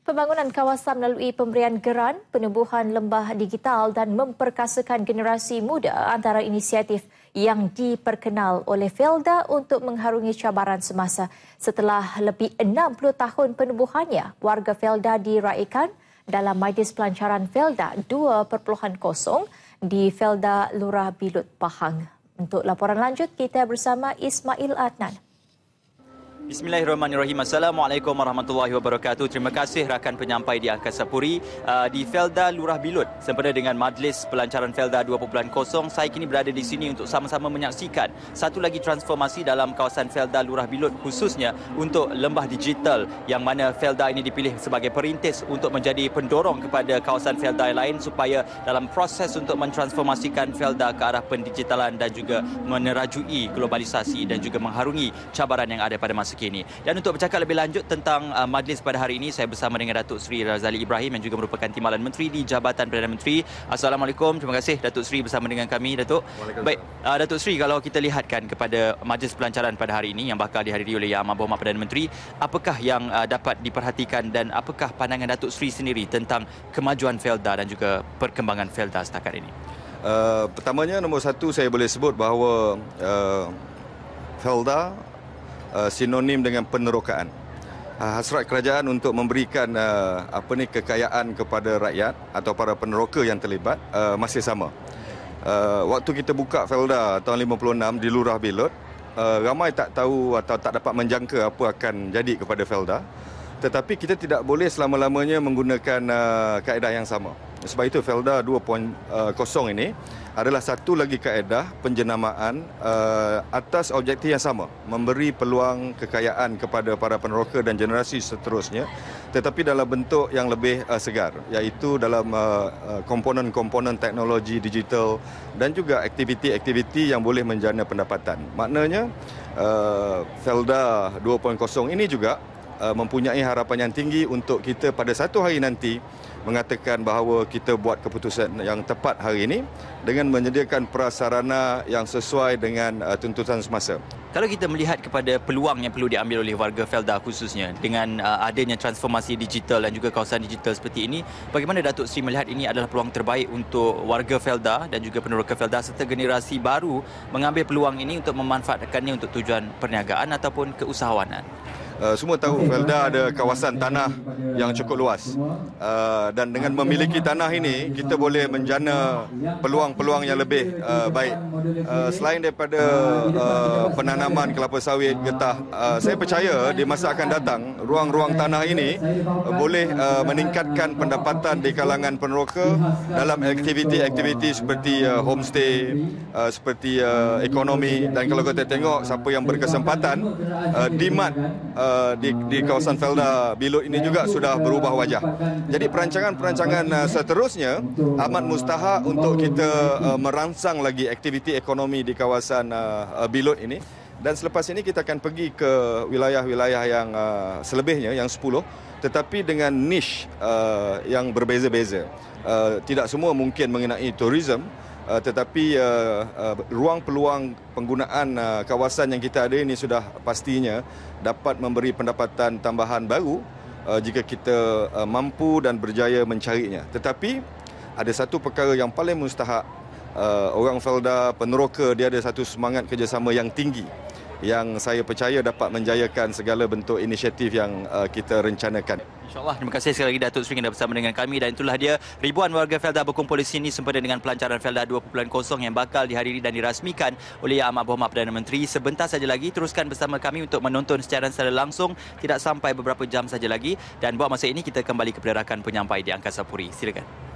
Pembangunan kawasan melalui pemberian geran, penubuhan lembah digital dan memperkasakan generasi muda antara inisiatif yang diperkenal oleh Felda untuk mengharungi cabaran semasa. Setelah lebih 60 tahun penubuhannya, warga Felda diraikan dalam Majlis Pelancaran Felda 2.0 di Felda Lurah Bilut, Pahang. Untuk laporan lanjut, kita bersama Ismail Adnan. Bismillahirrahmanirrahim. Assalamualaikum warahmatullahi wabarakatuh. Terima kasih rakan penyampai di Angkasa Puri di Felda Lurah Bilut sempena dengan Majlis Pelancaran Felda 2.0. Saya kini berada di sini untuk sama-sama menyaksikan satu lagi transformasi dalam kawasan Felda Lurah Bilut, khususnya untuk lembah digital yang mana Felda ini dipilih sebagai perintis untuk menjadi pendorong kepada kawasan Felda lain supaya dalam proses untuk mentransformasikan Felda ke arah pendigitalan dan juga menerajui globalisasi dan juga mengharungi cabaran yang ada pada masa kini. Dan untuk bercakap lebih lanjut tentang majlis pada hari ini, saya bersama dengan Datuk Seri Razali Ibrahim yang juga merupakan Timbalan Menteri di Jabatan Perdana Menteri. Assalamualaikum. Terima kasih Datuk Seri bersama dengan kami, Datuk. Baik, Datuk Seri, kalau kita lihatkan kepada majlis pelancaran pada hari ini yang bakal dihadiri oleh Yang Amat Berhormat Perdana Menteri, apakah yang dapat diperhatikan dan apakah pandangan Datuk Seri sendiri tentang kemajuan Felda dan juga perkembangan Felda setakat ini? Pertamanya, nombor satu, saya boleh sebut bahawa Felda sinonim dengan penerokaan. Hasrat kerajaan untuk memberikan kekayaan kepada rakyat atau para peneroka yang terlibat masih sama. Waktu kita buka Felda tahun 56 di Lurah Bilut, ramai tak tahu atau tak dapat menjangka apa akan jadi kepada Felda. Tetapi kita tidak boleh selama-lamanya menggunakan kaedah yang sama. Sebab itu Felda 2.0 ini adalah satu lagi kaedah penjenamaan atas objektif yang sama, memberi peluang kekayaan kepada para peneroka dan generasi seterusnya, tetapi dalam bentuk yang lebih segar, iaitu dalam komponen-komponen teknologi digital dan juga aktiviti-aktiviti yang boleh menjana pendapatan. Maknanya Felda 2.0 ini juga mempunyai harapan yang tinggi untuk kita pada satu hari nanti mengatakan bahawa kita buat keputusan yang tepat hari ini dengan menyediakan prasarana yang sesuai dengan tuntutan semasa. Kalau kita melihat kepada peluang yang perlu diambil oleh warga Felda khususnya dengan adanya transformasi digital dan juga kawasan digital seperti ini, bagaimana Datuk Seri melihat ini adalah peluang terbaik untuk warga Felda dan juga peneroka Felda serta generasi baru mengambil peluang ini untuk memanfaatkannya untuk tujuan perniagaan ataupun keusahawanan? Semua tahu Felda ada kawasan tanah yang cukup luas, dan dengan memiliki tanah ini kita boleh menjana peluang-peluang yang lebih baik. Selain daripada penanaman kelapa sawit, getah, saya percaya di masa akan datang ruang-ruang tanah ini boleh meningkatkan pendapatan di kalangan peneroka dalam aktiviti-aktiviti seperti homestay, seperti ekonomi. Dan kalau kita tengok siapa yang berkesempatan, demand di kawasan Felda Bilut ini juga sudah berubah wajah. Jadi perancangan-perancangan seterusnya amat mustahak untuk kita merangsang lagi aktiviti ekonomi di kawasan Bilut ini. Dan selepas ini kita akan pergi ke wilayah-wilayah yang selebihnya, yang 10, tetapi dengan niche yang berbeza-beza. Tidak semua mungkin mengenai tourism, tetapi ruang peluang penggunaan kawasan yang kita ada ini sudah pastinya dapat memberi pendapatan tambahan baru jika kita mampu dan berjaya mencarinya. Tetapi ada satu perkara yang paling mustahak, orang Felda, peneroka, dia ada satu semangat kerjasama yang tinggi yang saya percaya dapat menjayakan segala bentuk inisiatif yang kita rencanakan. InsyaAllah. Terima kasih sekali lagi Datuk Seri kerana bersama dengan kami. Dan itulah dia, ribuan warga Felda berkumpul di sini sempena dengan pelancaran Felda 2.0 yang bakal dihadiri dan dirasmikan oleh Yang Amat Berhormat Perdana Menteri. Sebentar saja lagi, teruskan bersama kami untuk menonton secara langsung. Tidak sampai beberapa jam saja lagi. Dan buat masa ini, kita kembali kepada rakan penyampai di Angkasa Puri. Silakan.